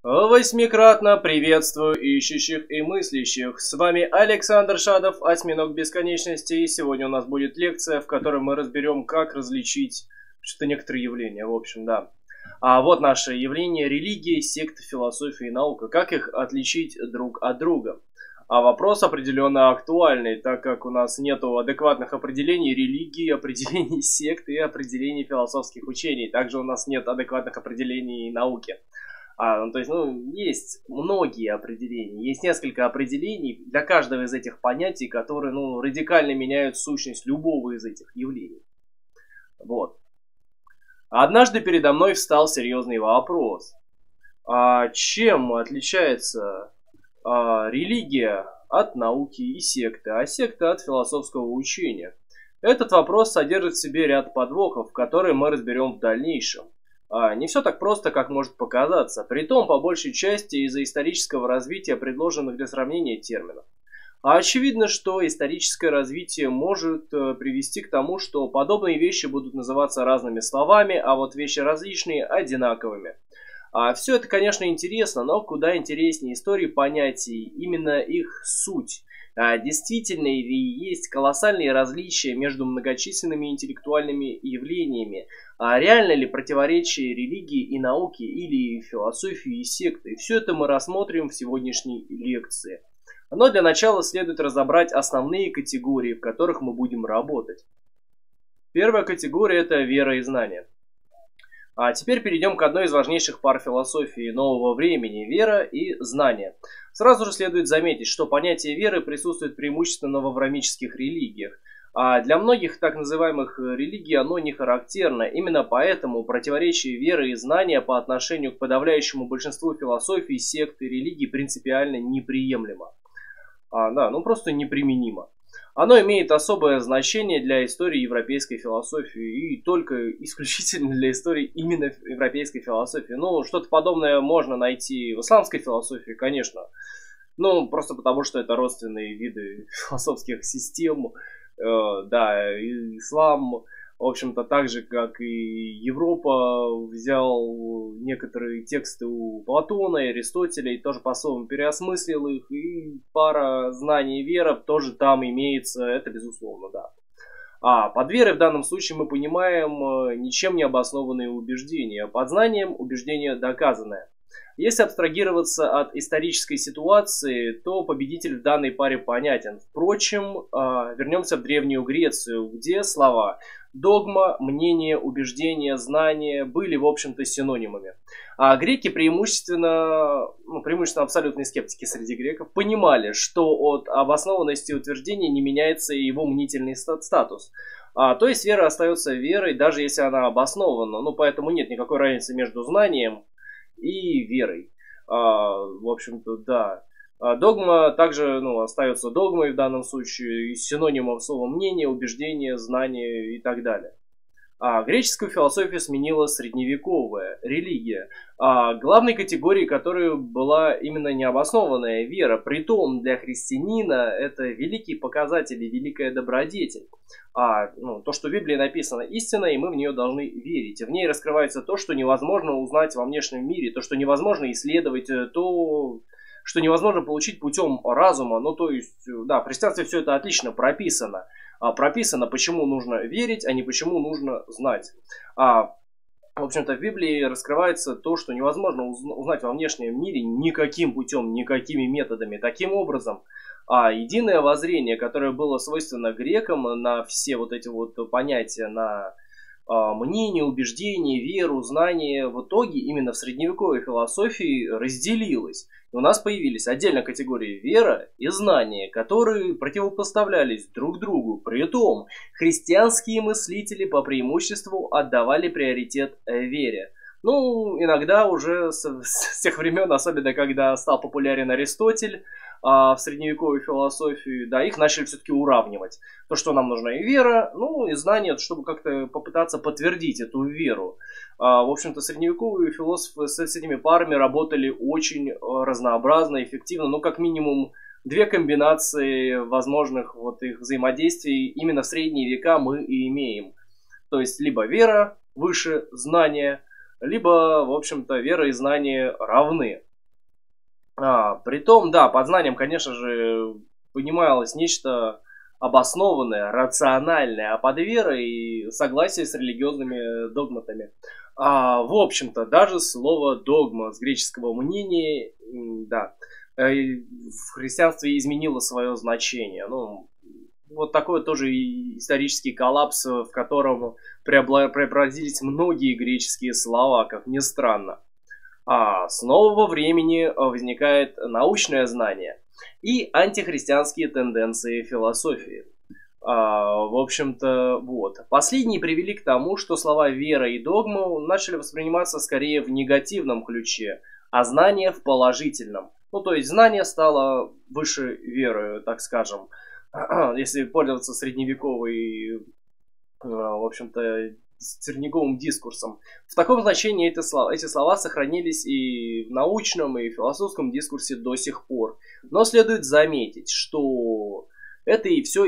Восьмикратно приветствую ищущих и мыслящих. С вами Александр Шадов, Осьминог Бесконечности. И сегодня у нас будет лекция, в которой мы разберем, как различить что-то некоторые явления. В общем, да. А вот наше явление: религия, секта, философия и наука. Как их отличить друг от друга? А вопрос определенно актуальный, так как у нас нету адекватных определений религии, определений сект и определений философских учений. Также у нас нет адекватных определений науки. Есть многие определения, есть несколько определений для каждого из этих понятий, которые, радикально меняют сущность любого из этих явлений. Вот. Однажды передо мной встал серьезный вопрос. Чем отличается религия от науки и секты, а секта от философского учения? Этот вопрос содержит в себе ряд подвохов, которые мы разберем в дальнейшем. Не все так просто, как может показаться, притом по большей части из-за исторического развития предложенных для сравнения терминов. Очевидно, что историческое развитие может привести к тому, что подобные вещи будут называться разными словами, а вот вещи различные – одинаковыми. Все это, конечно, интересно, но куда интереснее истории понятий, именно их суть. Действительно ли есть колоссальные различия между многочисленными интеллектуальными явлениями? Реально ли противоречие религии и науки или философии и секты? Все это мы рассмотрим в сегодняшней лекции. Но для начала следует разобрать основные категории, в которых мы будем работать. Первая категория – это вера и знание. А теперь перейдем к одной из важнейших пар философии нового времени – вера и знание. Сразу же следует заметить, что понятие веры присутствует преимущественно в авраамических религиях. А для многих так называемых религий оно не характерно. Именно поэтому противоречие веры и знания по отношению к подавляющему большинству философий, сект и религий принципиально неприемлемо. Просто неприменимо. Оно имеет особое значение для истории европейской философии и только исключительно для истории именно европейской философии. Что-то подобное можно найти в исламской философии, конечно. Просто потому, что это родственные виды философских систем. Ислам, в общем-то, так же, как и Европа, взял некоторые тексты у Платона и Аристотеля и тоже по-своему переосмыслил их, и пара знаний и вера тоже там имеется, это безусловно, да. Под верой в данном случае мы понимаем ничем не обоснованные убеждения, под знанием убеждение доказанное. Если абстрагироваться от исторической ситуации, то победитель в данной паре понятен. Впрочем, вернемся в Древнюю Грецию, где слова догма, мнение, убеждение, знание были, в общем-то, синонимами. А греки преимущественно абсолютные скептики среди греков, понимали, что от обоснованности утверждения не меняется и его мнительный статус. То есть вера остается верой, даже если она обоснована. Поэтому нет никакой разницы между знанием и верой. В общем-то, да. Догма также остается догмой в данном случае, из синонимов слова мнение, убеждение, знание и так далее. Греческую философию сменила средневековая религия, главной категорией которой была именно необоснованная вера. Притом для христианина это великий показатель и великая добродетель. То, что в Библии написано истина, и мы в нее должны верить. В ней раскрывается то, что невозможно узнать во внешнем мире, то, что невозможно исследовать, то, что невозможно получить путем разума. В христианстве все это отлично прописано. Прописано, почему нужно верить, а не почему нужно знать. В общем-то, в Библии раскрывается то, что невозможно узнать во внешнем мире никаким путем, никакими методами. Таким образом, единое воззрение, которое было свойственно грекам на все вот эти вот понятия, на мнение, убеждение, веру, знание, в итоге именно в средневековой философии разделилось. И у нас появились отдельно категории вера и знание, которые противопоставлялись друг другу. Притом, христианские мыслители по преимуществу отдавали приоритет вере. Иногда уже с тех времен, особенно когда стал популярен Аристотель в средневековой философии, их начали все-таки уравнивать. То, что нам нужна и вера, и знание, чтобы как-то попытаться подтвердить эту веру. В общем-то, средневековые философы с этими парами работали очень разнообразно, эффективно, как минимум две комбинации возможных их взаимодействий именно в средние века мы и имеем. То есть, либо вера выше знания, либо, в общем-то, вера и знание равны. Притом, да, под знанием, конечно же, понималось нечто обоснованное, рациональное, а под верой согласие с религиозными догматами. В общем-то, даже слово «догма» с греческого мнения, да, в христианстве изменило свое значение. Ну, вот такой тоже исторический коллапс, в котором преобразились многие греческие слова, как ни странно. С нового времени возникает научное знание и антихристианские тенденции философии. В общем-то, вот. Последние привели к тому, что слова «вера» и «догма» начали восприниматься скорее в негативном ключе, а знание в положительном. Ну, то есть знание стало выше веры, так скажем. Если пользоваться средневековой, в общем-то, средневековым дискурсом. В таком значении эти слова сохранились и в научном, и в философском дискурсе до сих пор. Но следует заметить, что это все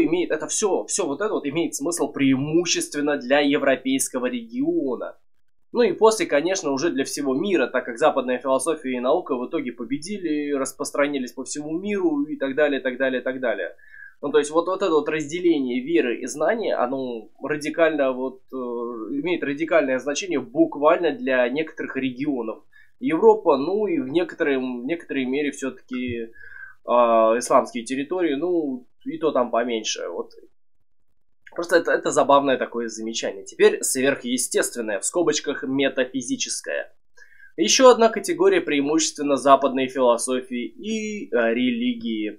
имеет смысл преимущественно для европейского региона. Ну и после, конечно, уже для всего мира, так как западная философия и наука в итоге победили, распространились по всему миру и так далее, так далее, так далее. Ну, то есть вот это вот разделение веры и знания, оно радикально имеет радикальное значение буквально для некоторых регионов. Европа, ну и в некоторой мере все-таки исламские территории, ну и то там поменьше. Вот. Просто это забавное такое замечание. Теперь сверхъестественное, в скобочках метафизическое. Еще одна категория преимущественно западной философии и религии.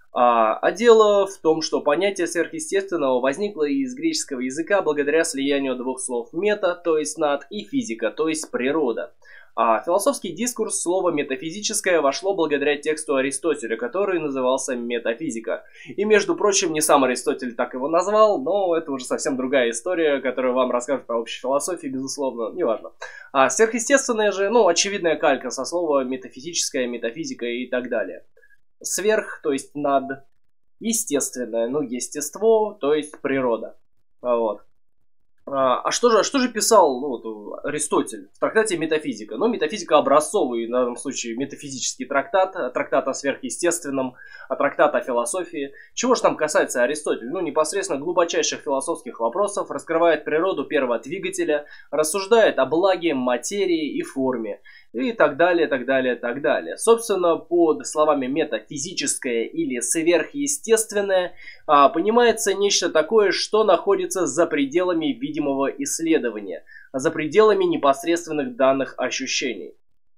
Дело в том, что понятие сверхъестественного возникло из греческого языка благодаря слиянию двух слов «мета», то есть «над», и «физика», то есть «природа». Философский дискурс слова «метафизическое» вошло благодаря тексту Аристотеля, который назывался «Метафизика». И, между прочим, не сам Аристотель так его назвал, но это уже совсем другая история, которую вам расскажут про общей философии, безусловно, неважно. Сверхъестественное же, очевидная калька со слова «метафизическое», «метафизика» и так далее. Сверх, то есть над, естественное, естество, то есть природа. Вот. Что же писал Аристотель в трактате «Метафизика»? Метафизика образцовый, в данном случае метафизический трактат о сверхъестественном, трактат о философии. Чего же там касается Аристотель? Непосредственно глубочайших философских вопросов, раскрывает природу первого двигателя, рассуждает о благе, материи и форме. И так далее, так далее, так далее. Собственно, под словами метафизическое или сверхъестественное понимается нечто такое, что находится за пределами видимого исследования, за пределами непосредственных данных ощущений.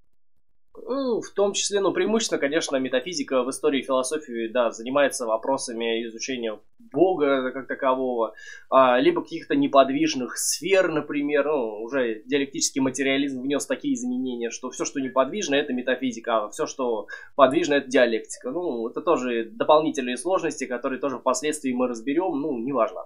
В том числе, преимущественно, конечно, метафизика в истории философии, да, занимается вопросами изучения Бога как такового, либо каких-то неподвижных сфер, например. Уже диалектический материализм внес такие изменения, что все, что неподвижно, это метафизика, а все, что подвижно, это диалектика. Это тоже дополнительные сложности, которые тоже впоследствии мы разберем, неважно.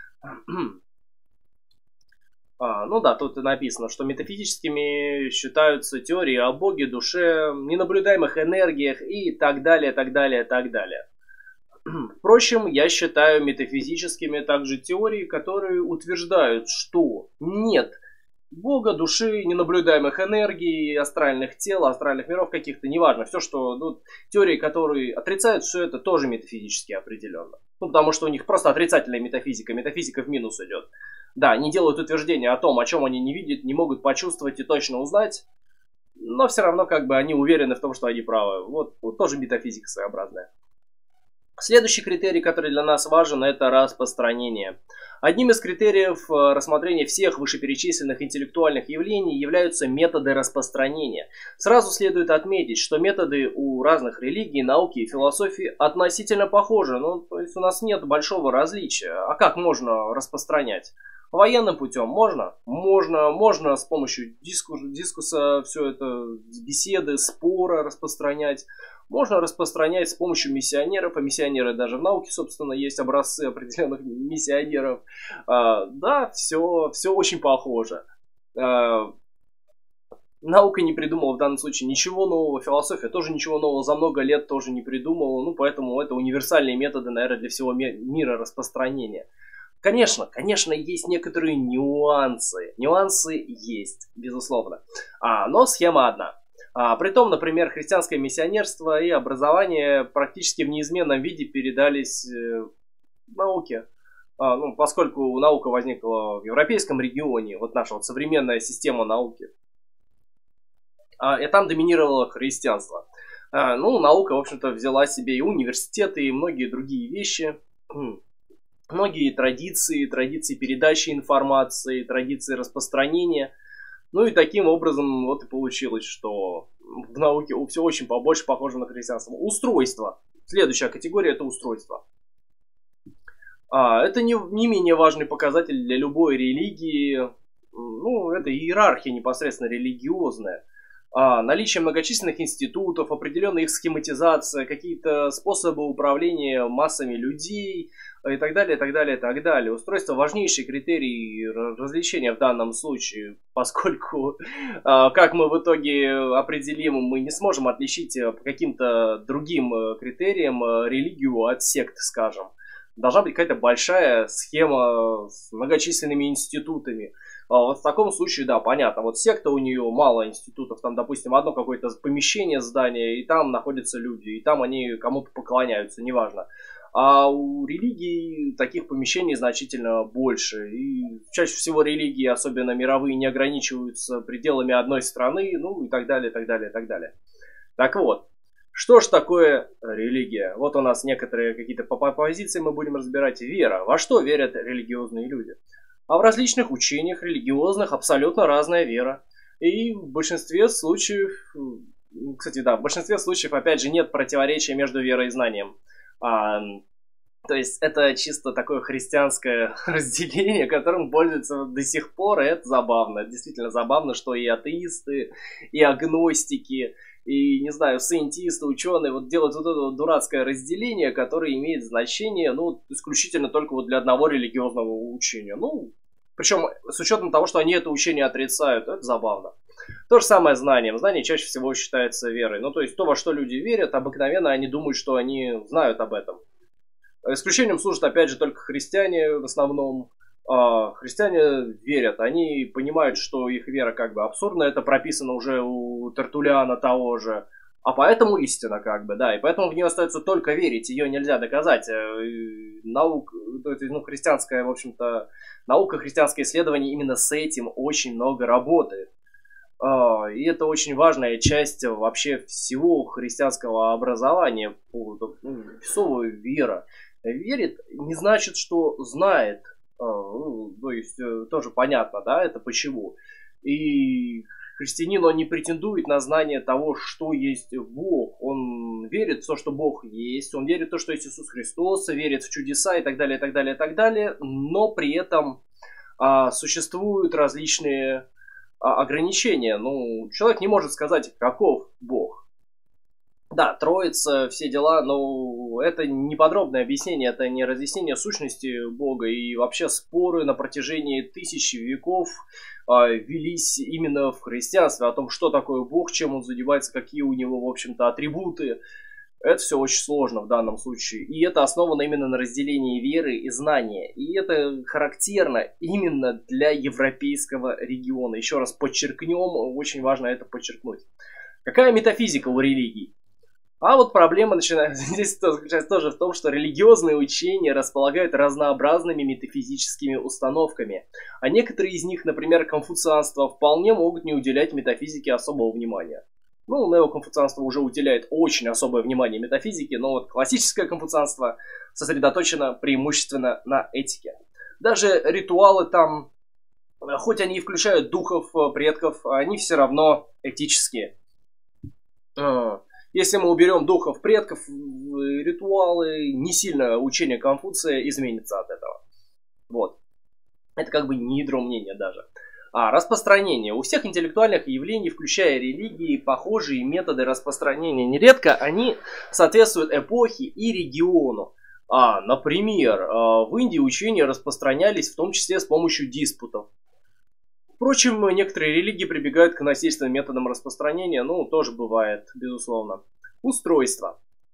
Тут написано, что метафизическими считаются теории о Боге, душе, ненаблюдаемых энергиях и так далее, так далее, так далее. Впрочем, я считаю метафизическими также теории, которые утверждают, что нет Бога, души, ненаблюдаемых энергий, астральных тел, астральных миров каких-то, неважно. Все, что теории, которые отрицают, все это тоже метафизически определенно. Потому что у них просто отрицательная метафизика в минус идет. Да, они делают утверждения о том, о чем они не видят, не могут почувствовать и точно узнать, но все равно они уверены в том, что они правы. Вот тоже метафизика своеобразная. Следующий критерий, который для нас важен, это распространение. Одним из критериев рассмотрения всех вышеперечисленных интеллектуальных явлений являются методы распространения. Сразу следует отметить, что методы у разных религий, науки и философии относительно похожи. То есть у нас нет большого различия. А как можно распространять? Военным путем можно? Можно с помощью дискуса все это, беседы, спора распространять. Можно распространять с помощью миссионеров, а миссионеры даже в науке, собственно, есть образцы определенных миссионеров. Да, все очень похоже. Наука не придумала в данном случае ничего нового, философия тоже ничего нового за много лет тоже не придумала, поэтому это универсальные методы, наверное, для всего мира распространения. Конечно, есть некоторые нюансы. Нюансы есть, безусловно. Но схема одна. Притом, например, христианское миссионерство и образование практически в неизменном виде передались науке. Поскольку наука возникла в европейском регионе, вот наша вот современная система науки, и там доминировало христианство. Наука, в общем-то, взяла себе и университеты, и многие другие вещи, многие традиции передачи информации, традиции распространения. И таким образом вот и получилось, что в науке все очень побольше похоже на христианство. Устройство. Следующая категория – это устройство. Это не менее важный показатель для любой религии. Это иерархия непосредственно религиозная. Наличие многочисленных институтов, определенная их схематизация, какие-то способы управления массами людей и так далее, и так далее, и так далее. Устройство – важнейший критерий развлечения в данном случае, поскольку, как мы в итоге определим, мы не сможем отличить по каким-то другим критериям религию от сект, скажем. Должна быть какая-то большая схема с многочисленными институтами. Вот в таком случае, да, понятно. Вот секта, у нее мало институтов, там, допустим, одно какое-то помещение, здание, и там находятся люди, и там они кому-то поклоняются, неважно. А у религий таких помещений значительно больше. И чаще всего религии, особенно мировые, не ограничиваются пределами одной страны, и так далее, и так далее, и так далее. Так вот, что ж такое религия? Вот у нас некоторые какие-то позиции мы будем разбирать. Вера. Во что верят религиозные люди? А в различных учениях религиозных абсолютно разная вера. И в большинстве случаев, в большинстве случаев, опять же, нет противоречия между верой и знанием. То есть это чисто такое христианское разделение, которым пользуются до сих пор, и это забавно. Действительно забавно, что и атеисты, и агностики, и, не знаю, сcientисты, ученые вот делают вот это дурацкое разделение, которое имеет значение, исключительно только вот для одного религиозного учения. Причем с учетом того, что они это учение отрицают, это забавно. То же самое с знанием. Знание чаще всего считается верой. То есть то, во что люди верят, обыкновенно они думают, что они знают об этом. Исключением служат, опять же, только христиане в основном. Христиане верят, они понимают, что их вера как бы абсурдна, это прописано уже у Тертуллиана того же, а поэтому истина как бы, да, и поэтому в нее остается только верить, ее нельзя доказать. Христианская, в общем-то, наука, христианское исследование именно с этим очень много работает. И это очень важная часть вообще всего христианского образования, песовая вера. Верит не значит, что знает. То есть тоже понятно, да, это почему. И христианин, он не претендует на знание того, что есть Бог. Он верит в то, что Бог есть. Он верит в то, что есть Иисус Христос, верит в чудеса и так далее, и так далее, и так далее. Но при этом существуют различные ограничения. Человек не может сказать, каков Бог. Да, Троица, все дела, но это не подробное объяснение, это не разъяснение сущности Бога. И вообще споры на протяжении тысяч веков велись именно в христианстве о том, что такое Бог, чем он задевается, какие у него, в общем-то, атрибуты. Это все очень сложно в данном случае. И это основано именно на разделении веры и знания. И это характерно именно для европейского региона. Еще раз подчеркнем, очень важно это подчеркнуть. Какая метафизика у религий? А вот проблема здесь заключается тоже в том, что религиозные учения располагают разнообразными метафизическими установками. А некоторые из них, например, конфуцианство, вполне могут не уделять метафизике особого внимания. Неоконфуцианство уже уделяет очень особое внимание метафизике, но вот классическое конфуцианство сосредоточено преимущественно на этике. Даже ритуалы там, хоть они и включают духов, предков, они все равно этические. Если мы уберем духов, предков, ритуалы, не сильно учение Конфуция изменится от этого. Вот. Это как бы не ядро мнения даже. Распространение. У всех интеллектуальных явлений, включая религии, похожие методы распространения. Нередко они соответствуют эпохе и региону. Например, в Индии учения распространялись в том числе с помощью диспутов. Впрочем, некоторые религии прибегают к насильственным методам распространения, тоже бывает, безусловно. Устройство.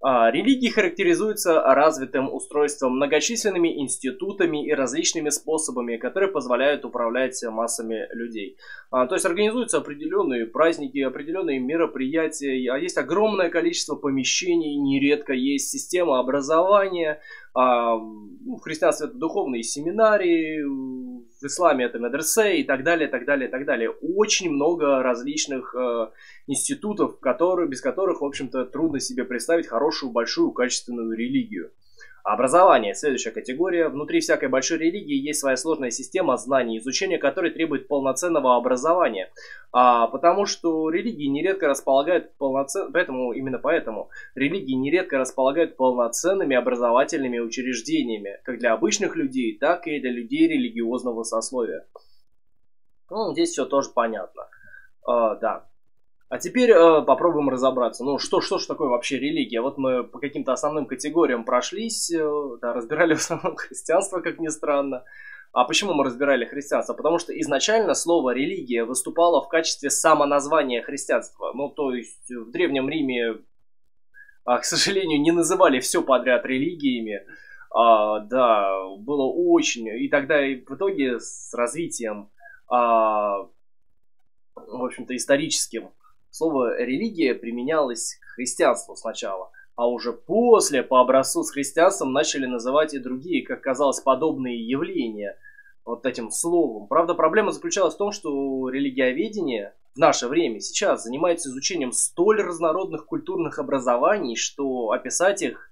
Религии характеризуются развитым устройством, многочисленными институтами и различными способами, которые позволяют управлять массами людей. То есть организуются определенные праздники, определенные мероприятия, есть огромное количество помещений, нередко есть система образования. В христианстве это духовные семинарии, в исламе это медресе и так далее, так далее, так далее. Очень много различных институтов, без которых, в общем-то, трудно себе представить хорошую, большую, качественную религию. Образование. Следующая категория. Внутри всякой большой религии есть своя сложная система знаний, изучение которой требует полноценного образования. Потому что религии нередко располагают именно поэтому религии нередко располагают полноценными образовательными учреждениями, как для обычных людей, так и для людей религиозного сословия. Здесь все тоже понятно. Да. А теперь попробуем разобраться. Что ж такое вообще религия? Вот мы по каким-то основным категориям прошлись, разбирали в основном христианство, как ни странно. А почему мы разбирали христианство? Потому что изначально слово «религия» выступало в качестве самоназвания христианства. То есть в Древнем Риме, к сожалению, не называли все подряд религиями. Да, было очень... И тогда и в итоге с развитием, в общем-то, историческим, слово «религия» применялось к христианству сначала, а уже после, по образцу с христианством, начали называть и другие, как казалось, подобные явления вот этим словом. Правда, проблема заключалась в том, что религиоведение в наше время сейчас занимается изучением столь разнородных культурных образований, что описать их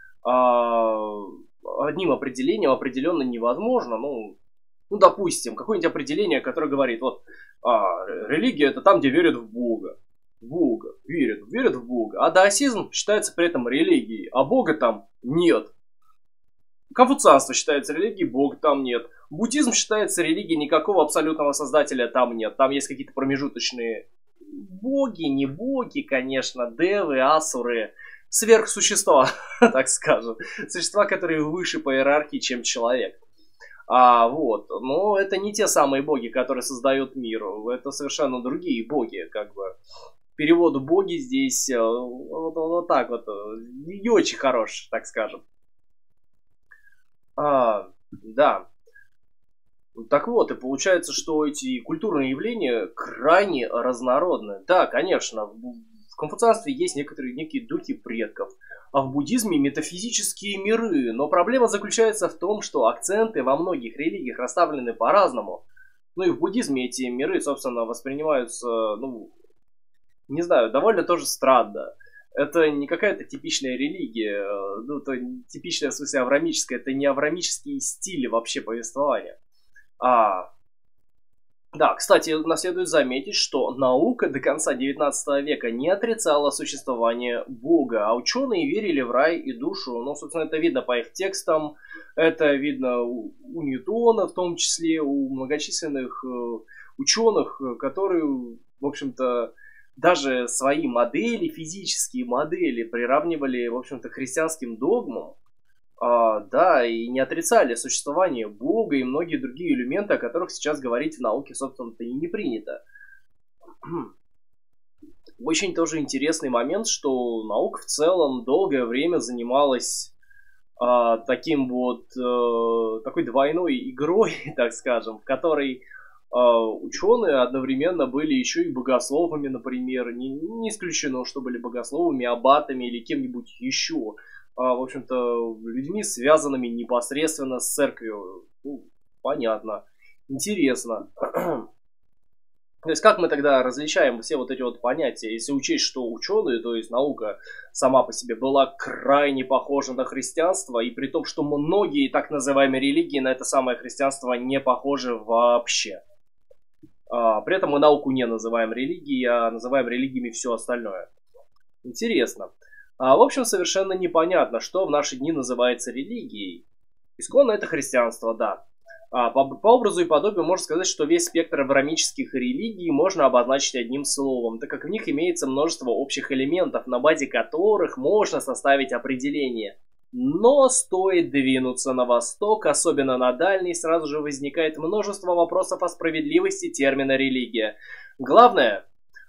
одним определением определенно невозможно. Допустим, какое-нибудь определение, которое говорит, религия это там, где верят в Бога. Верят в Бога. А даосизм считается при этом религией, а Бога там нет. Конфуцианство считается религией, Бога там нет. Буддизм считается религией, никакого абсолютного создателя там нет. Там есть какие-то промежуточные боги, не боги, конечно, девы, асуры, сверхсущества, так скажем. Существа, которые выше по иерархии, чем человек. Но это не те самые боги, которые создают мир. Это совершенно другие боги, Перевод боги здесь вот так вот не очень хорош, так скажем. Да. Так вот, и получается, что эти культурные явления крайне разнородны. Да, конечно, в конфуцианстве есть некие духи предков, а в буддизме метафизические миры. Но проблема заключается в том, что акценты во многих религиях расставлены по-разному. И в буддизме эти миры, собственно, воспринимаются, не знаю, довольно тоже странно. Это не какая-то типичная религия, это типичная, в смысле, авраамическая, это не авраамический стиль вообще повествования. Да, кстати, следует заметить, что наука до конца 19 века не отрицала существование Бога, а ученые верили в рай и душу. Собственно, это видно по их текстам, это видно у Ньютона, в том числе у многочисленных ученых, которые, в общем-то, даже свои модели, физические модели, приравнивали, в общем-то, к христианским догмам. Да, и не отрицали существование Бога и многие другие элементы, о которых сейчас говорить в науке, собственно-то, и не принято. Очень тоже интересный момент, что наука в целом долгое время занималась такой двойной игрой, так скажем, в которой ученые одновременно были еще и богословами, например. Не исключено, что были богословами, аббатами или кем-нибудь еще. В общем-то, людьми, связанными непосредственно с церковью. Понятно. Интересно. То есть, как мы тогда различаем все вот эти вот понятия, если учесть, что ученые, то есть наука сама по себе была крайне похожа на христианство, и при том, что многие так называемые религии на это самое христианство не похожи вообще. При этом мы науку не называем религией, а называем религиями все остальное. Интересно. В общем, совершенно непонятно, что в наши дни называется религией. Исконно это христианство, да. По образу и подобию можно сказать, что весь спектр авраамических религий можно обозначить одним словом, так как в них имеется множество общих элементов, на базе которых можно составить определение. Но стоит двинуться на восток, особенно на дальний, сразу же возникает множество вопросов о справедливости термина «религия». Главное,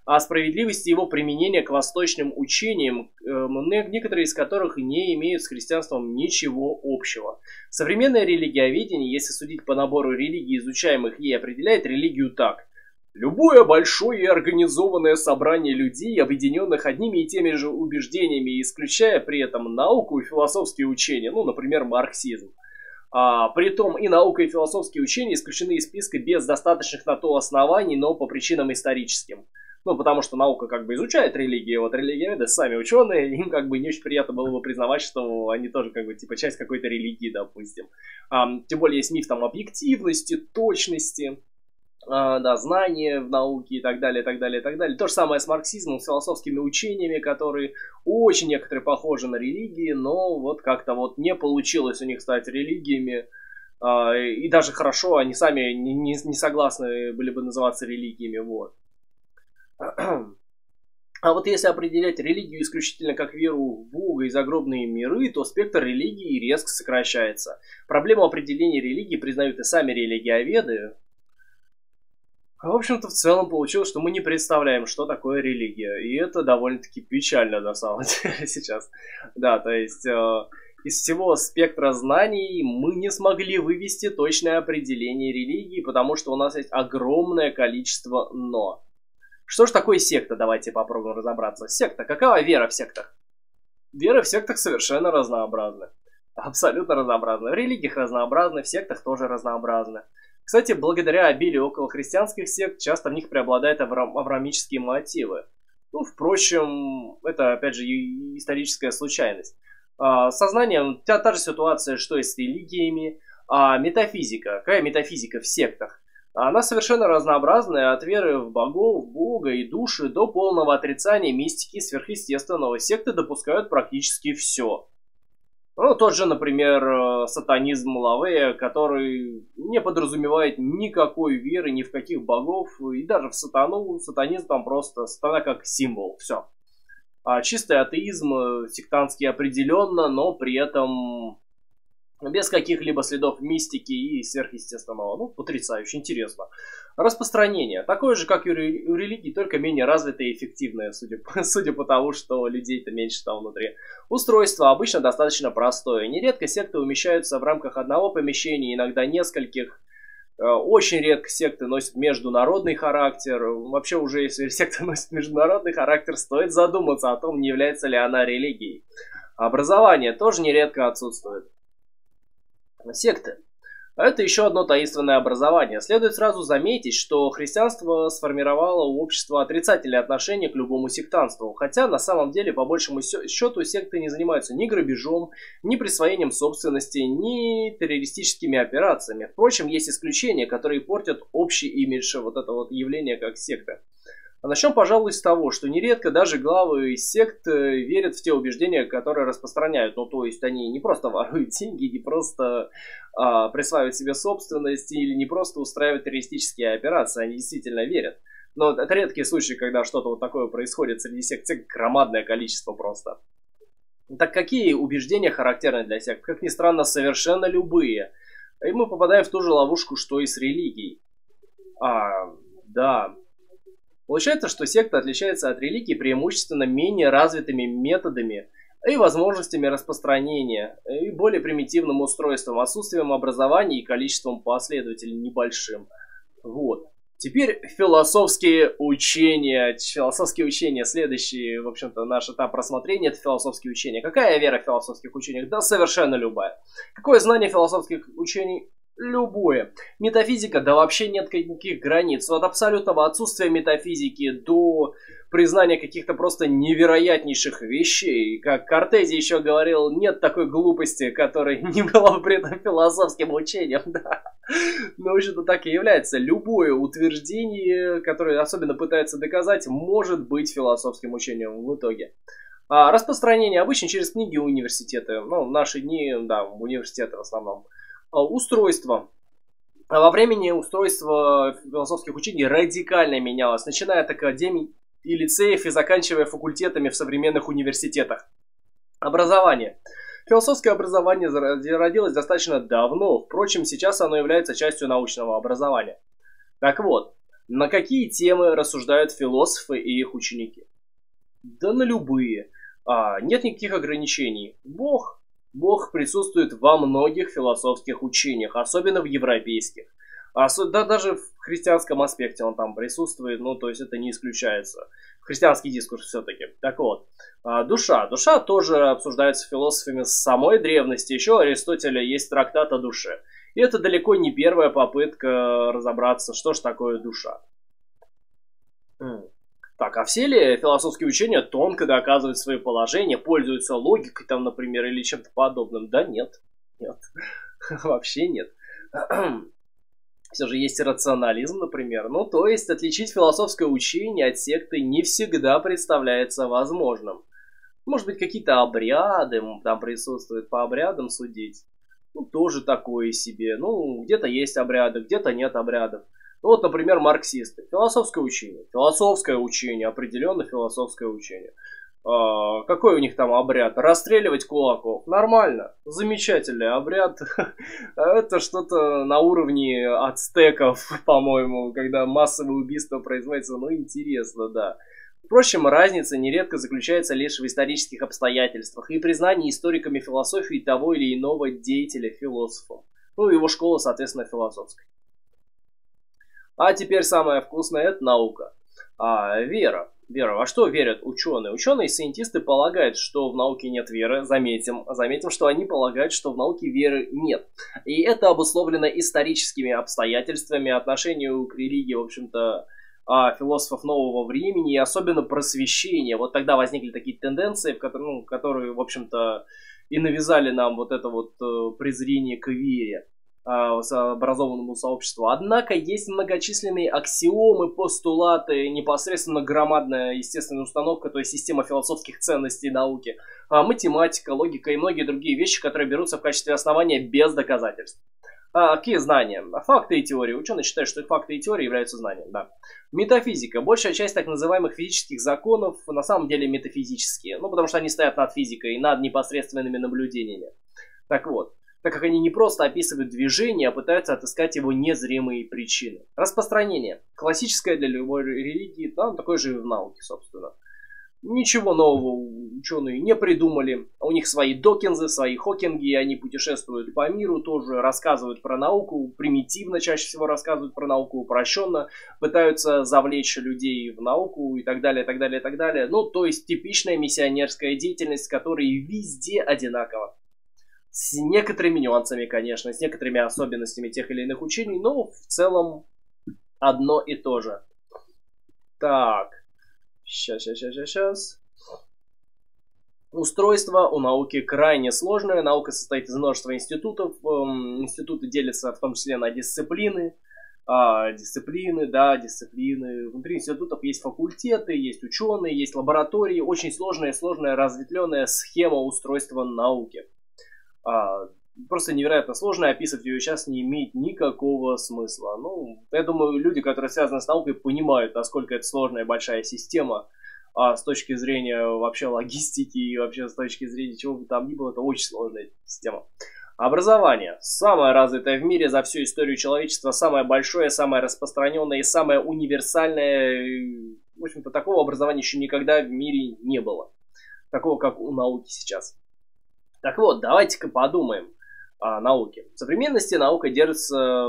о справедливости его применения к восточным учениям, некоторые из которых не имеют с христианством ничего общего. Современное религиоведение, если судить по набору религий, изучаемых ей, определяет религию так. Любое большое и организованное собрание людей, объединенных одними и теми же убеждениями, исключая при этом науку и философские учения, ну, например, марксизм. Притом и наука, и философские учения исключены из списка без достаточных на то оснований, но по причинам историческим. Ну, потому что наука как бы изучает религии, вот религиоведы сами ученые, им как бы не очень приятно было бы признавать, что они тоже как бы типа часть какой-то религии, допустим. Тем более есть миф там объективности, точности, да, знания в науке и так далее, и так далее, и так далее. То же самое с марксизмом, с философскими учениями, которые очень некоторые похожи на религии, но вот как-то вот не получилось у них стать религиями. И даже хорошо, они сами не согласны были бы называться религиями, вот. А вот если определять религию исключительно как веру в Бога и загробные миры, то спектр религии резко сокращается. Проблему определения религии признают и сами религиоведы. В общем-то, в целом получилось, что мы не представляем, что такое религия. И это довольно-таки печально, на самом деле, сейчас. Да, то есть, из всего спектра знаний мы не смогли вывести точное определение религии, потому что у нас есть огромное количество «но». Что же такое секта? Давайте попробуем разобраться. Секта. Какова вера в сектах? Вера в сектах совершенно разнообразна. Абсолютно разнообразна. В религиях разнообразны, в сектах тоже разнообразны. Кстати, благодаря обилию околохристианских сект, часто в них преобладают авраамические мотивы. Ну, впрочем, это, опять же, историческая случайность. Сознанием та же ситуация, что и с религиями. Метафизика. Какая метафизика в сектах? Она совершенно разнообразная, от веры в богов, в Бога и души до полного отрицания мистики сверхъестественного. Секты допускают практически все. Ну, тот же, например, сатанизм Лавея, который не подразумевает никакой веры ни в каких богов, и даже в сатану, сатанизм там просто сатана как символ, все. Чистый атеизм, сектантский определенно, но при этом без каких-либо следов мистики и сверхъестественного. Ну, потрясающе, интересно. Распространение. Такое же, как и у религий, только менее развитое и эффективное, судя по тому, что людей-то меньше там внутри. Устройство обычно достаточно простое. Нередко секты умещаются в рамках одного помещения, иногда нескольких. Очень редко секты носят международный характер. Вообще уже, если секта носит международный характер, стоит задуматься о том, не является ли она религией. Образование тоже нередко отсутствует. Секты. Это еще одно таинственное образование. Следует сразу заметить, что христианство сформировало у общества отрицательное отношение к любому сектантству. Хотя на самом деле, по большему счету, секты не занимаются ни грабежом, ни присвоением собственности, ни террористическими операциями. Впрочем, есть исключения, которые портят общий имидж вот этого вот явления как секты. Начнем, пожалуй, с того, что нередко даже главы сект верят в те убеждения, которые распространяют. Ну, то есть они не просто воруют деньги, не просто присваивают себе собственность или не просто устраивают террористические операции, они действительно верят. Но это редкие случаи, когда что-то вот такое происходит среди сект. Сект громадное количество просто. Так какие убеждения характерны для сект? Как ни странно, совершенно любые. И мы попадаем в ту же ловушку, что и с религией. Да. Получается, что секта отличается от религии преимущественно менее развитыми методами и возможностями распространения, и более примитивным устройством, отсутствием образования и количеством последователей небольшим. Вот. Теперь философские учения. Философские учения. Следующий, в общем-то, наш этап рассмотрения — это философские учения. Какая вера в философских учениях? Да, совершенно любая. Какое знание философских учений? Любое. Метафизика, да вообще нет никаких границ. От абсолютного отсутствия метафизики до признания каких-то просто невероятнейших вещей. Как Кортези еще говорил, нет такой глупости, которой не была бы при этом философским учением. Да. Но в общем-то так и является. Любое утверждение, которое особенно пытается доказать, может быть философским учением в итоге. Распространение обычно через книги и университеты. Ну, в наши дни, да, университеты в основном. Устройство. Во времени устройство философских учений радикально менялось, начиная от академий и лицеев и заканчивая факультетами в современных университетах. Образование. Философское образование зародилось достаточно давно, впрочем, сейчас оно является частью научного образования. Так вот, На какие темы рассуждают философы и их ученики? Да на любые. Нет никаких ограничений. Бог присутствует во многих философских учениях, особенно в европейских. Да, даже в христианском аспекте он там присутствует, ну, то есть это не исключается. Христианский дискурс все-таки. Так вот, душа. Душа тоже обсуждается философами с самой древности. Еще у Аристотеля есть трактат о душе. И это далеко не первая попытка разобраться, что же такое душа. Так, а все ли философские учения тонко доказывают свои положения, пользуются логикой там, например, или чем-то подобным? Да нет. Нет. Вообще нет. Все же есть рационализм, например. Ну, то есть, отличить философское учение от секты не всегда представляется возможным. Может быть, какие-то обряды там присутствуют, по обрядам судить. Ну, тоже такое себе. Ну, где-то есть обряды, где-то нет обрядов. Ну, вот, например, марксисты. Философское учение. Философское учение, определенно философское учение. Какой у них там обряд? Расстреливать кулаков. Нормально. Замечательный обряд. Это что-то на уровне ацтеков, по-моему, когда массовое убийство производится. Ну, интересно, да. Впрочем, разница нередко заключается лишь в исторических обстоятельствах и признании историками философии того или иного деятеля философом. Ну, его школа, соответственно, философская. А теперь самое вкусное – это наука. Вера. Вера. Во что верят ученые? Ученые-сciентисты полагают, что в науке нет веры. Заметим, что они полагают, что в науке веры нет. И это обусловлено историческими обстоятельствами, отношению к религии, в общем-то, философов нового времени, и особенно просвещения. Вот тогда возникли такие тенденции, которые, в общем-то, и навязали нам вот это вот презрение к вере, образованному сообществу. Однако есть многочисленные аксиомы, постулаты, непосредственно громадная естественная установка, то есть система философских ценностей науки, математика, логика и многие другие вещи, которые берутся в качестве основания без доказательств. Какие знания? Факты и теории. Ученые считают, что факты и теории являются знанием. Да. Метафизика. Большая часть так называемых физических законов на самом деле метафизические. Ну, потому что они стоят над физикой и над непосредственными наблюдениями. Так вот. Так как они не просто описывают движение, а пытаются отыскать его незримые причины. Распространение. Классическое для любой религии, там такое же и в науке, собственно. Ничего нового ученые не придумали. У них свои Докинзы, свои Хокинги, они путешествуют по миру, тоже рассказывают про науку, примитивно чаще всего рассказывают про науку, упрощенно, пытаются завлечь людей в науку и так далее, так далее, так далее. Ну, то есть типичная миссионерская деятельность, которая везде одинакова. С некоторыми нюансами, конечно, с некоторыми особенностями тех или иных учений, но в целом одно и то же. Так, сейчас. Устройство у науки крайне сложное. Наука состоит из множества институтов. Институты делятся в том числе на дисциплины. Дисциплины. Внутри институтов есть факультеты, есть ученые, есть лаборатории. Очень сложная разветвленная схема устройства науки. Просто невероятно сложно, описывать ее сейчас не имеет никакого смысла. Ну, я думаю, люди, которые связаны с наукой, понимают, насколько это сложная большая система. С точки зрения вообще логистики и вообще с точки зрения чего бы там ни было, это очень сложная система. Образование. Самое развитое в мире за всю историю человечества, самое большое, самое распространенное и самое универсальное. В общем-то, такого образования еще никогда в мире не было. Такого, как у науки сейчас. Так вот, давайте-ка подумаем о науке. В современности наука держится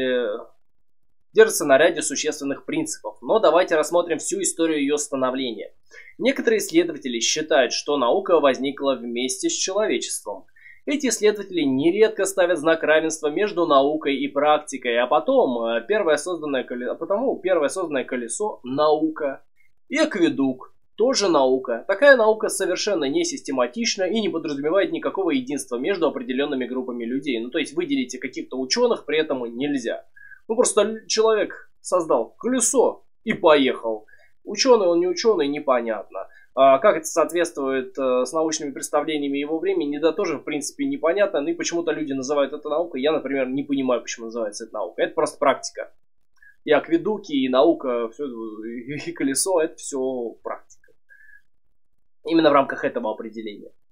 на ряде существенных принципов, но давайте рассмотрим всю историю ее становления. Некоторые исследователи считают, что наука возникла вместе с человечеством. Эти исследователи нередко ставят знак равенства между наукой и практикой, а потому первое созданное колесо – наука, и акведук. Тоже наука. Такая наука совершенно не систематична и не подразумевает никакого единства между определенными группами людей. Ну, то есть выделить каких-то ученых при этом нельзя. Ну, просто человек создал колесо и поехал. Ученый он не ученый, непонятно. Как это соответствует с научными представлениями его времени, да тоже в принципе непонятно. Ну и почему-то люди называют это наукой. Я, например, не понимаю, почему называется это наукой. Это просто практика. И акведуки, и наука, все, и колесо, это все практика. Именно в рамках этого определения.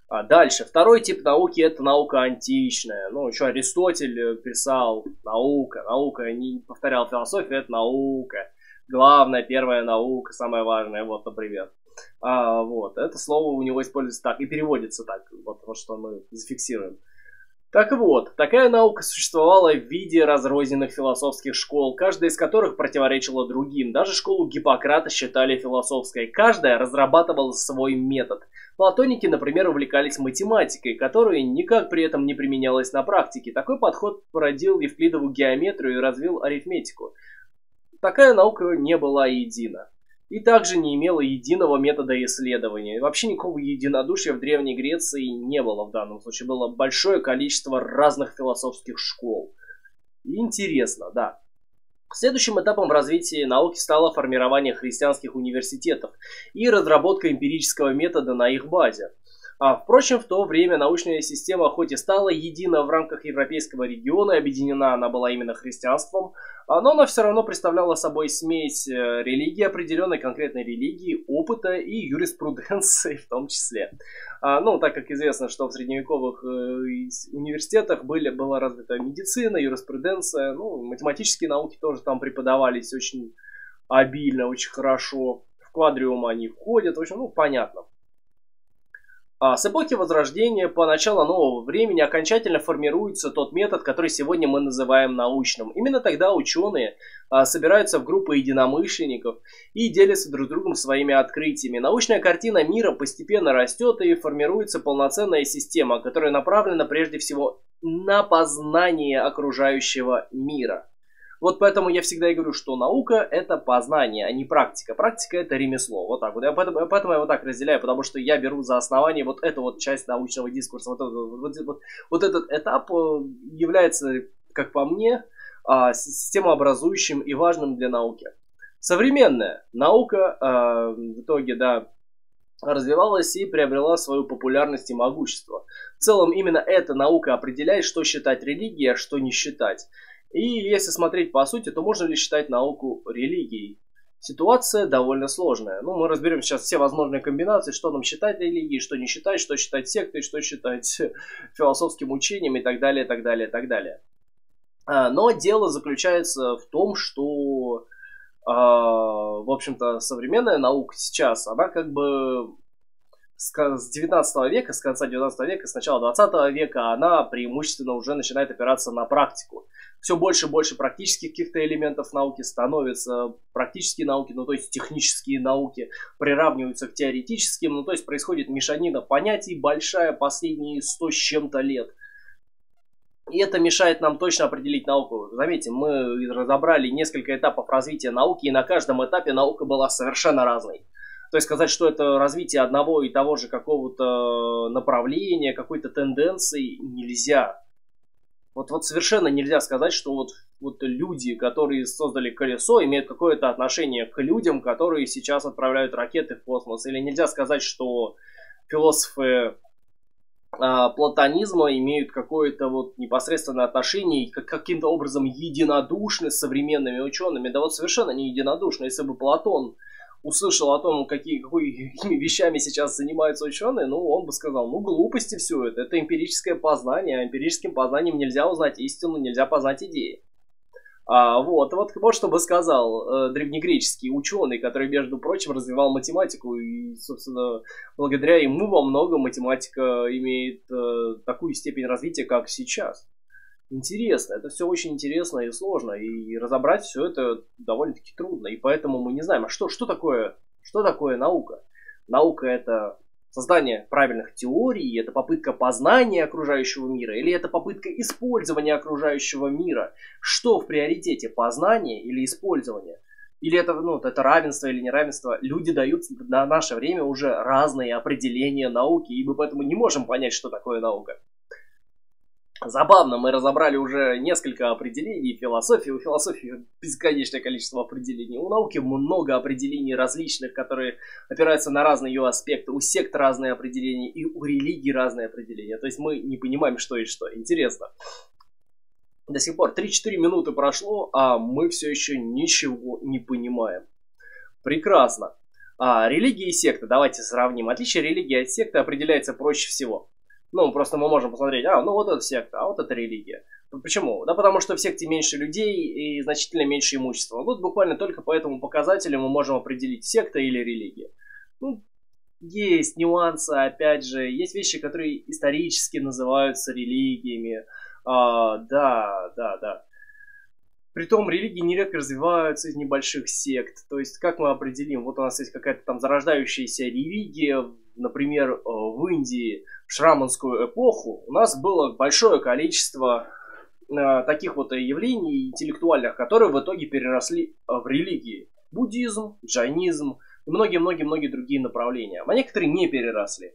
А дальше, второй тип науки — это наука античная. Ну, еще Аристотель писал: наука, наука, не повторял, философия — это наука. Главная, первая наука, самая важная, вот, например. Вот, это слово у него используется так и переводится так, вот что мы зафиксируем. Так вот, такая наука существовала в виде разрозненных философских школ, каждая из которых противоречила другим. Даже школу Гиппократа считали философской. Каждая разрабатывала свой метод. Платоники, например, увлекались математикой, которая никак при этом не применялась на практике. Такой подход породил Евклидову геометрию и развил арифметику. Такая наука не была едина. И также не имела единого метода исследования. И вообще никакого единодушия в Древней Греции не было в данном случае. Было большое количество разных философских школ. Интересно, да. Следующим этапом в развитии науки стало формирование христианских университетов и разработка эмпирического метода на их базе. Впрочем, в то время научная система хоть и стала едина в рамках европейского региона, объединена она была именно христианством, но она все равно представляла собой смесь религии, определенной конкретной религии, опыта и юриспруденции в том числе. Так как известно, что в средневековых университетах была развита медицина, юриспруденция, математические науки тоже там преподавались очень обильно, очень хорошо. В квадриум они входят, в общем, понятно. С эпохи Возрождения по началу нового времени окончательно формируется тот метод, который сегодня мы называем научным. Именно тогда ученые собираются в группы единомышленников и делятся друг с другом своими открытиями. Научная картина мира постепенно растет и формируется полноценная система, которая направлена прежде всего на познание окружающего мира. Вот поэтому я всегда и говорю, что наука — это познание, а не практика. Практика — это ремесло. Вот так вот. Поэтому я вот так разделяю, потому что я беру за основание вот эту вот часть научного дискурса. Вот этот этап является, как по мне, системообразующим и важным для науки. Современная наука в итоге, развивалась и приобрела свою популярность и могущество. В целом именно эта наука определяет, что считать религией, а что не считать. И если смотреть по сути, то можно ли считать науку религией? Ситуация довольно сложная. Мы разберем сейчас все возможные комбинации, что нам считать религией, что не считать, что считать сектой, что считать философским учением и так далее, так далее, так далее. Но дело заключается в том, что, в общем-то, современная наука сейчас, она как бы с 19 века, с конца 19 века, с начала 20 века, она преимущественно уже начинает опираться на практику. Все больше и больше практических каких-то элементов науки становятся, практические науки, то есть технические науки, приравниваются к теоретическим, то есть происходит мешанина понятий большая последние 100 с чем-то лет. И это мешает нам точно определить науку. Заметьте, мы разобрали несколько этапов развития науки, и на каждом этапе наука была совершенно разной. То есть сказать, что это развитие одного и того же какого-то направления, какой-то тенденции нельзя. Вот совершенно нельзя сказать, что вот люди, которые создали колесо, имеют какое-то отношение к людям, которые сейчас отправляют ракеты в космос. Или нельзя сказать, что философы платонизма имеют какое-то непосредственное отношение и каким-то образом единодушны с современными учеными. Да совершенно не единодушны. Если бы Платон услышал о том, какими вещами сейчас занимаются ученые, он бы сказал, глупости все это. Это эмпирическое познание, а эмпирическим познанием нельзя узнать истину, нельзя познать идеи. Вот что бы сказал древнегреческий ученый, который, между прочим, развивал математику, и, собственно, благодаря ему во многом математика имеет такую степень развития, как сейчас. Интересно, это все очень интересно и сложно, и разобрать все это довольно-таки трудно, и поэтому мы не знаем, что такое наука. Наука — это создание правильных теорий, это попытка познания окружающего мира, или это попытка использования окружающего мира. Что в приоритете, познание или использование? Или это равенство или неравенство? Люди дают на наше время уже разные определения науки, и мы поэтому не можем понять, что такое наука. Забавно, мы разобрали уже несколько определений философии. У философии бесконечное количество определений. У науки много определений различных, которые опираются на разные ее аспекты. У сект разные определения, и у религии разные определения. То есть мы не понимаем, что и что. Интересно. До сих пор 3-4 минуты прошло, а мы все еще ничего не понимаем. Прекрасно. Религия и секта, давайте сравним. Отличие религии от секты определяется проще всего. Ну, просто мы можем посмотреть, ну вот это секта, а вот это религия. Почему? Да потому что в секте меньше людей и значительно меньше имущества. Вот буквально только по этому показателю мы можем определить, секта или религия. Ну, есть нюансы, опять же, есть вещи, которые исторически называются религиями. Да. Притом религии нередко развиваются из небольших сект. То есть, как мы определим, вот у нас есть какая-то там зарождающаяся религия, например, в Индии в шраманскую эпоху у нас было большое количество таких вот явлений интеллектуальных, которые в итоге переросли в религии. Буддизм, джайнизм и многие-многие другие направления. А некоторые не переросли.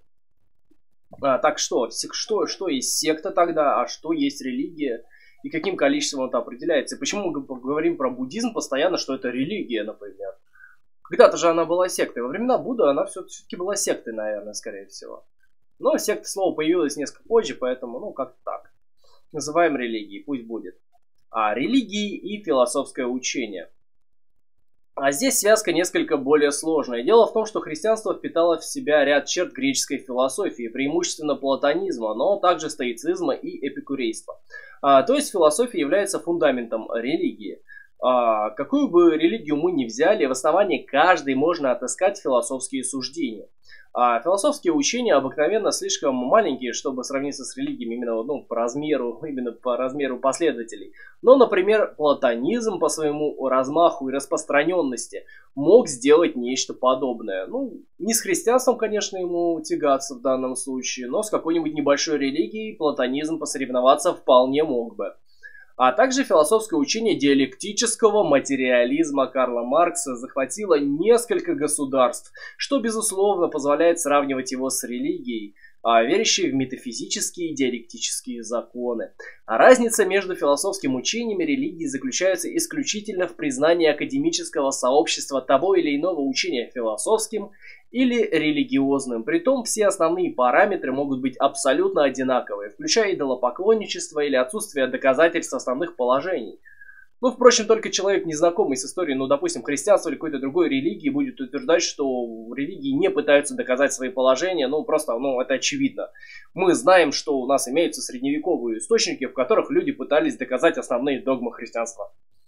Так что есть секта тогда, а что есть религия? И каким количеством это определяется. И почему мы говорим про буддизм постоянно, что это религия, например. Когда-то же она была сектой. Во времена Будды она все-таки была сектой, наверное, скорее всего. Но секта слово появилось несколько позже, поэтому, как-то так. Называем религией, пусть будет. Религии и философское учение. Здесь связка несколько более сложная. Дело в том, что христианство впитало в себя ряд черт греческой философии, преимущественно платонизма, но также стоицизма и эпикурейства. То есть философия является фундаментом религии. Какую бы религию мы ни взяли, в основании каждой можно отыскать философские суждения. Философские учения обыкновенно слишком маленькие, чтобы сравниться с религиями именно по размеру последователей. Но, например, платонизм по своему размаху и распространенности мог сделать нечто подобное. Не с христианством, конечно, ему тягаться в данном случае, но с какой-нибудь небольшой религией платонизм посоревноваться вполне мог бы. А также философское учение диалектического материализма Карла Маркса захватило несколько государств, что, безусловно, позволяет сравнивать его с религией, верящей в метафизические и диалектические законы. Разница между философским учением и религией заключается исключительно в признании академического сообщества того или иного учения философским или религиозным. Притом все основные параметры могут быть абсолютно одинаковые, включая идолопоклонничество или отсутствие доказательств основных положений. Впрочем, только человек, незнакомый с историей, допустим, христианства или какой-то другой религии, будет утверждать, что религии не пытаются доказать свои положения, это очевидно. Мы знаем, что у нас имеются средневековые источники, в которых люди пытались доказать основные догмы христианства.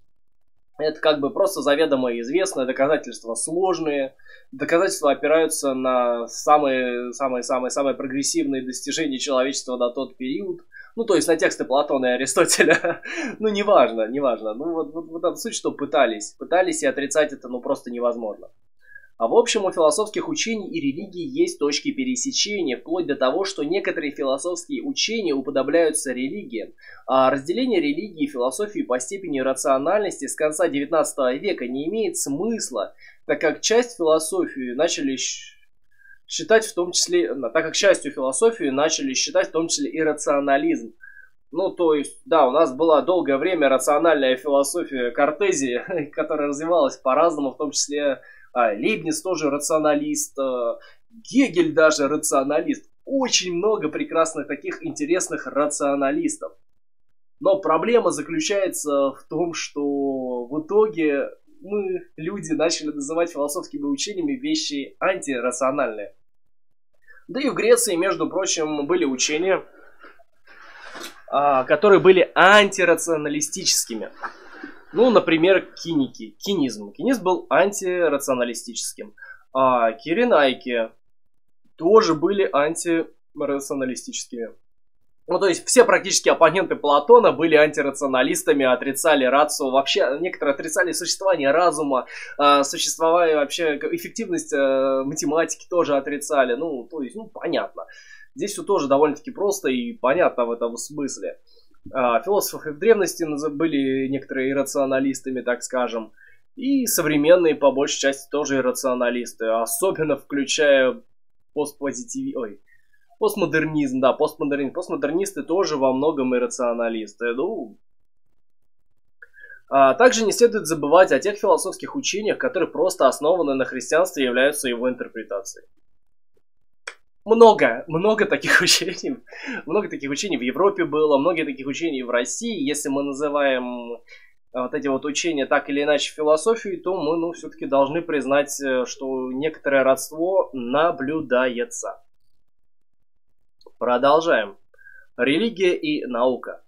Это просто заведомо известно, доказательства сложные, доказательства опираются на самые прогрессивные достижения человечества на тот период. То есть на тексты Платона и Аристотеля. Неважно. Вот там суть, что пытались и отрицать это, просто невозможно. В общем, у философских учений и религии есть точки пересечения, вплоть до того, что некоторые философские учения уподобляются религиям. Разделение религии и философии по степени рациональности с конца XIX века не имеет смысла, так как частью философии начали считать в том числе и рационализм. То есть, да, у нас была долгое время рациональная философия Картезии, которая развивалась по-разному, в том числе Лейбниц тоже рационалист, Гегель даже рационалист. Очень много прекрасных таких интересных рационалистов. Но проблема заключается в том, что в итоге люди начали называть философскими учениями вещи антирациональные. Да и в Греции, между прочим, были учения, которые были антирационалистическими. Например, кинизм. Кинизм был антирационалистическим. Киренайки тоже были антирационалистическими. То есть все практически оппоненты Платона были антирационалистами, отрицали рацию, вообще некоторые отрицали существование разума, вообще эффективность математики тоже отрицали. Понятно. Здесь все тоже довольно-таки просто и понятно в этом смысле. Философы в древности были некоторые иррационалистами, так скажем, и современные, по большей части, тоже иррационалисты, особенно включая постмодернизм, да, постмодернизм. Постмодернисты тоже во многом иррационалисты. Также не следует забывать о тех философских учениях, которые просто основаны на христианстве и являются его интерпретацией. Много таких учений. Много таких учений в Европе было, много таких учений в России. Если мы называем вот эти вот учения так или иначе в философии, то мы, ну, все-таки должны признать, что некоторое родство наблюдается. Продолжаем. Религия и наука.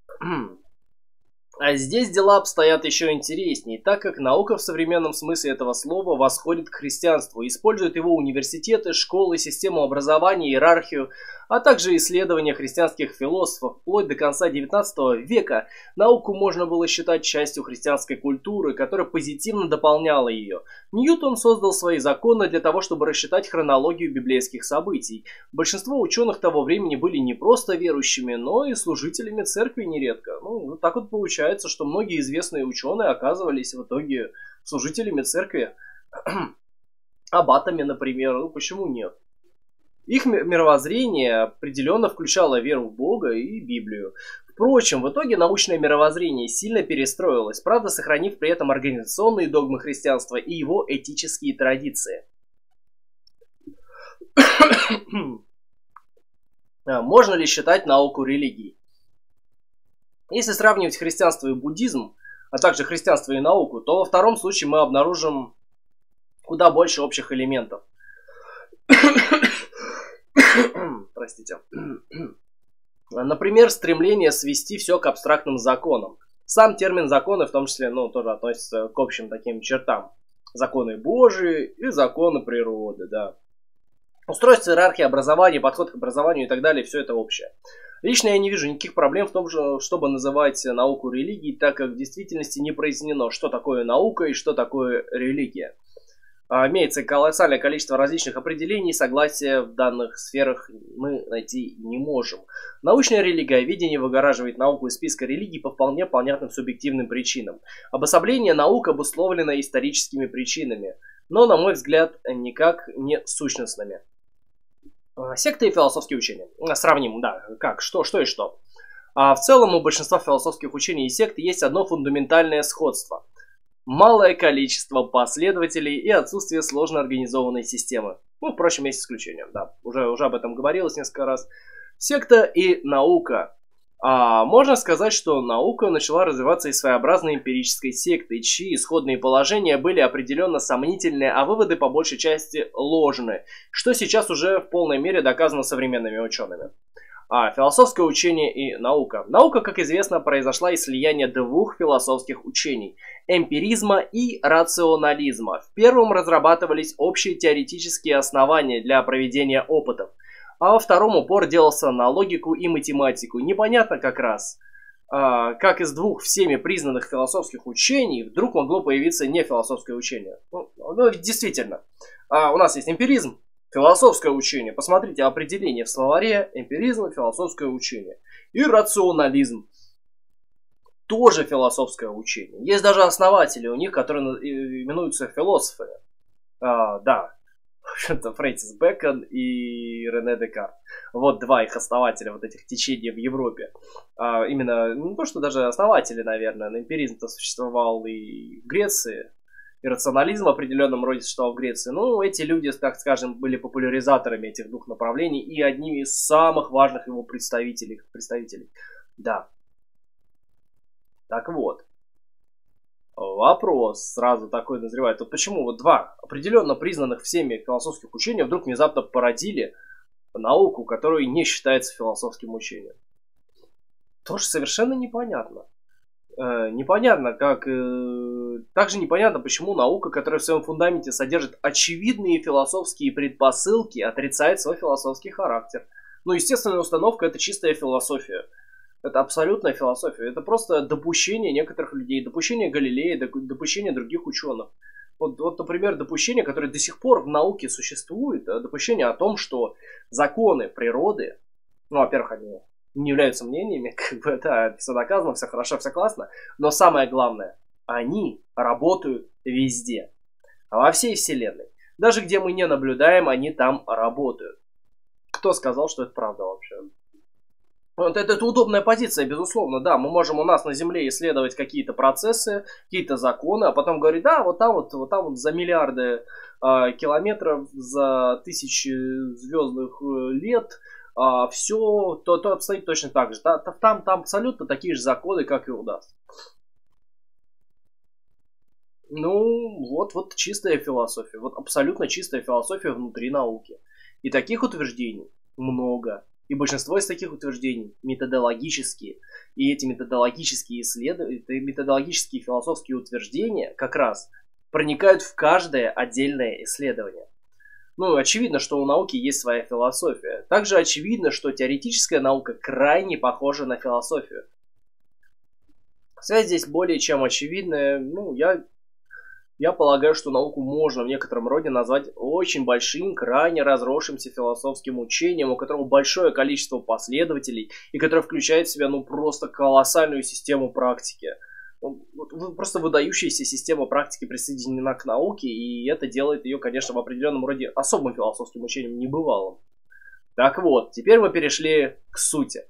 А здесь дела обстоят еще интереснее, так как наука в современном смысле этого слова восходит к христианству, использует его университеты, школы, систему образования, иерархию, а также исследования христианских философов. Вплоть до конца XIX века науку можно было считать частью христианской культуры, которая позитивно дополняла ее. Ньютон создал свои законы для того, чтобы рассчитать хронологию библейских событий. Большинство ученых того времени были не просто верующими, но и служителями церкви нередко. Ну, так вот получается, что многие известные ученые оказывались в итоге служителями церкви, аббатами, например. Ну, почему нет? Их мировоззрение определенно включало веру в Бога и Библию. Впрочем, в итоге научное мировоззрение сильно перестроилось, правда, сохранив при этом организационные догмы христианства и его этические традиции. Можно ли считать науку религией? Если сравнивать христианство и буддизм, а также христианство и науку, то во втором случае мы обнаружим куда больше общих элементов. Простите. Например, стремление свести все к абстрактным законам. Сам термин законы в том числе, ну, тоже относится к общим таким чертам. Законы Божии и законы природы, да. Устройство, иерархия, образование, подход к образованию и так далее, все это общее. Лично я не вижу никаких проблем в том, чтобы называть науку религией, так как в действительности не прояснено, что такое наука и что такое религия. Имеется колоссальное количество различных определений, согласия в данных сферах мы найти не можем. Научное религиоведение выгораживает науку из списка религий по вполне понятным субъективным причинам. Обособление наук обусловлено историческими причинами, но, на мой взгляд, никак не сущностными. Секты и философские учения. Сравним, да, как, что и что. В целом у большинства философских учений и сект есть одно фундаментальное сходство. Малое количество последователей и отсутствие сложно организованной системы. Ну, впрочем, есть исключения, да. Уже об этом говорилось несколько раз. Секта и наука. Можно сказать, что наука начала развиваться из своеобразной эмпирической секты, чьи исходные положения были определенно сомнительные, а выводы по большей части ложные, что сейчас уже в полной мере доказано современными учеными. Философское учение и наука. Наука, как известно, произошла из слияния двух философских учений – эмпиризма и рационализма. В первом разрабатывались общие теоретические основания для проведения опытов, а во втором упор делался на логику и математику. Непонятно как раз, как из двух всеми признанных философских учений вдруг могло появиться нефилософское учение. Ну, действительно, у нас есть эмпиризм, философское учение. Посмотрите определение в словаре: эмпиризм, философское учение. И рационализм. Тоже философское учение. Есть даже основатели у них, которые именуются философами. Да, в общем-то, Фрэнсис Бэкон и Рене Декарт. Вот два их основателя вот этих течений в Европе. Именно, не то что даже основатели, наверное. Эмпиризм-то существовал и в Греции. И рационализм в определенном роде существовал в Греции. Ну, эти люди, так скажем, были популяризаторами этих двух направлений и одними из самых важных его представителей. Да. Так вот. Вопрос сразу такой назревает. Вот почему вот два определенно признанных всеми философских учения вдруг внезапно породили науку, которая не считается философским учением? Тоже совершенно непонятно. Непонятно, как... Также непонятно, почему наука, которая в своем фундаменте содержит очевидные философские предпосылки, отрицает свой философский характер. Ну, естественная установка — это чистая философия. Это абсолютная философия. Это просто допущение некоторых людей, допущение Галилея, допущение других ученых. Вот, например, допущение, которое до сих пор в науке существует, допущение о том, что законы природы, ну, во-первых, они не являются мнениями, как бы, да, все доказано, все хорошо, все классно, но самое главное, они работают везде, во всей вселенной. Даже где мы не наблюдаем, они там работают. Кто сказал, что это правда вообще? Вот это удобная позиция, безусловно, да, мы можем у нас на Земле исследовать какие-то процессы, какие-то законы, а потом говорить, да, вот там вот за миллиарды километров, за тысячи звездных лет, все то обстоит точно так же. Там абсолютно такие же законы, как и у нас. Ну, вот чистая философия, вот абсолютно чистая философия внутри науки. И таких утверждений много. И большинство из таких утверждений методологические. И эти методологические исследования, методологические философские утверждения как раз проникают в каждое отдельное исследование. Ну, очевидно, что у науки есть своя философия. Также очевидно, что теоретическая наука крайне похожа на философию. Связь здесь более чем очевидная. Ну, я полагаю, что науку можно в некотором роде назвать очень большим, крайне разросшимся философским учением, у которого большое количество последователей и которое включает в себя, ну, просто колоссальную систему практики. Просто выдающаяся система практики присоединена к науке, и это делает ее, конечно, в определенном роде особым философским учением, небывалым. Так вот, теперь мы перешли к сути.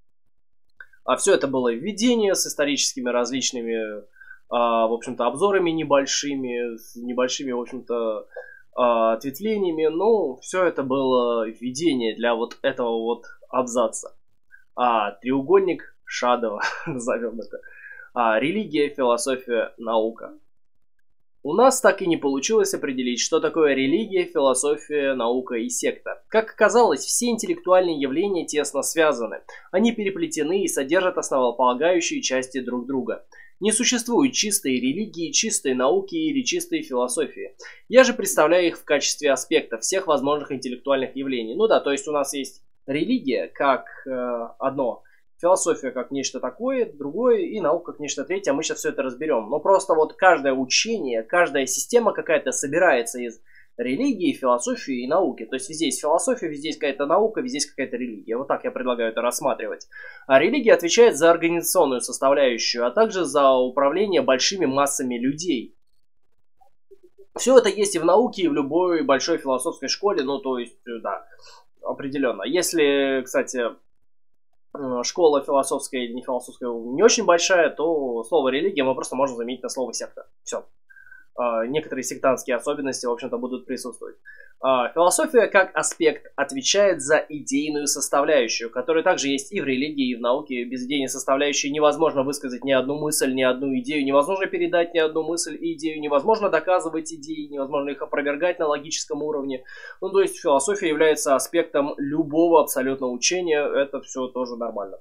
А все это было введение с историческими различными, в общем-то, обзорами небольшими, с небольшими, в общем-то, ответвлениями. Но все это было введение для вот этого вот абзаца. Треугольник Шадова, назовем это. Религия, философия, наука. У нас так и не получилось определить, что такое религия, философия, наука и секта. Как оказалось, все интеллектуальные явления тесно связаны. Они переплетены и содержат основополагающие части друг друга. Не существует чистой религии, чистой науки или чистой философии. Я же представляю их в качестве аспекта всех возможных интеллектуальных явлений. Ну да, то есть у нас есть религия как одно, философия как нечто такое, другое, и наука как нечто третье, а мы сейчас все это разберем. Но просто вот каждое учение, каждая система какая-то собирается из религии, философии и науки. То есть везде есть философия, везде есть какая-то наука, везде есть какая-то религия. Вот так я предлагаю это рассматривать. А религия отвечает за организационную составляющую, а также за управление большими массами людей. Все это есть и в науке, и в любой большой философской школе, ну то есть, да, определенно. Если, кстати, школа философская или не философская не очень большая, то слово религия мы просто можем заменить на слово секта. Все. Некоторые сектантские особенности, в общем-то, будут присутствовать. Философия как аспект отвечает за идейную составляющую, которая также есть и в религии, и в науке. Без идейной составляющей невозможно высказать ни одну мысль, ни одну идею, невозможно передать ни одну мысль и идею, невозможно доказывать идеи, невозможно их опровергать на логическом уровне. Ну, то есть философия является аспектом любого абсолютно учения, это все тоже нормально.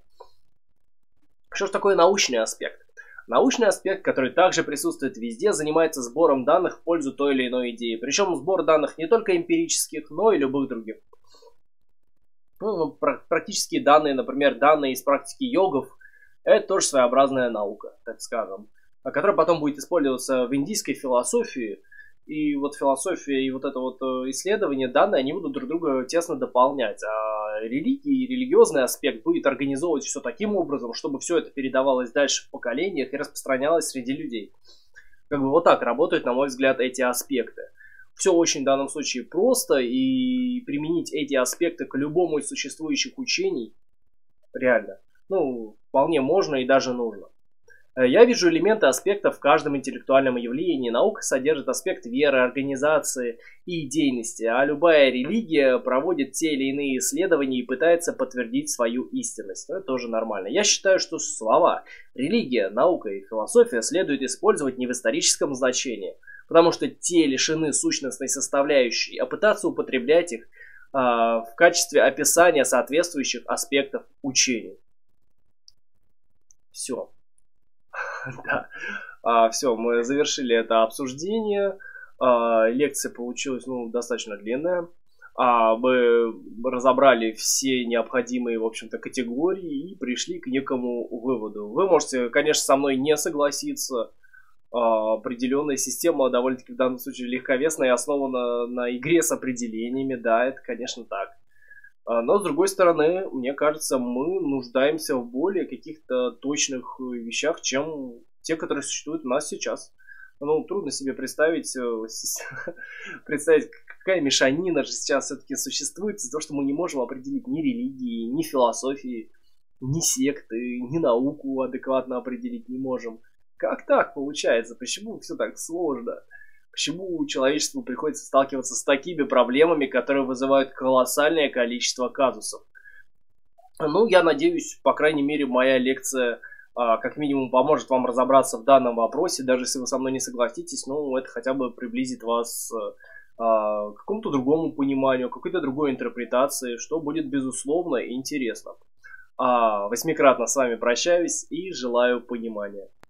Что же такое научный аспект? Научный аспект, который также присутствует везде, занимается сбором данных в пользу той или иной идеи. Причем сбор данных не только эмпирических, но и любых других. Практические данные, например, данные из практики йогов, это тоже своеобразная наука, так скажем, которая потом будет использоваться в индийской философии. И вот философия и вот это вот исследование, данные, они будут друг друга тесно дополнять. А религия и религиозный аспект будет организовывать все таким образом, чтобы все это передавалось дальше в поколениях и распространялось среди людей. Как бы вот так работают, на мой взгляд, эти аспекты. Все очень в данном случае просто, и применить эти аспекты к любому из существующих учений реально, ну, вполне можно и даже нужно. Я вижу элементы аспектов в каждом интеллектуальном явлении. Наука содержит аспект веры, организации и идейности, а любая религия проводит те или иные исследования и пытается подтвердить свою истинность. Это тоже нормально. Я считаю, что слова «религия», «наука» и «философия» следует использовать не в историческом значении, потому что те лишены сущностной составляющей, а пытаться употреблять их в качестве описания соответствующих аспектов учений. Все. Да. Все, мы завершили это обсуждение. Лекция получилась, ну, достаточно длинная. Мы разобрали все необходимые, в общем-то, категории и пришли к некому выводу. Вы можете, конечно, со мной не согласиться. Определенная система довольно-таки в данном случае легковесная и основана на игре с определениями. Да, это, конечно, так. Но, с другой стороны, мне кажется, мы нуждаемся в более каких-то точных вещах, чем те, которые существуют у нас сейчас. Ну, трудно себе представить, какая мешанина же сейчас все-таки существует из-за того, что мы не можем определить ни религии, ни философии, ни секты, ни науку адекватно определить не можем. Как так получается? Почему все так сложно? Почему человечеству приходится сталкиваться с такими проблемами, которые вызывают колоссальное количество казусов? Ну, я надеюсь, по крайней мере, моя лекция как минимум поможет вам разобраться в данном вопросе, даже если вы со мной не согласитесь, ну, это хотя бы приблизит вас к какому-то другому пониманию, какой-то другой интерпретации, что будет, безусловно, интересно. Восьмикратно с вами прощаюсь и желаю понимания.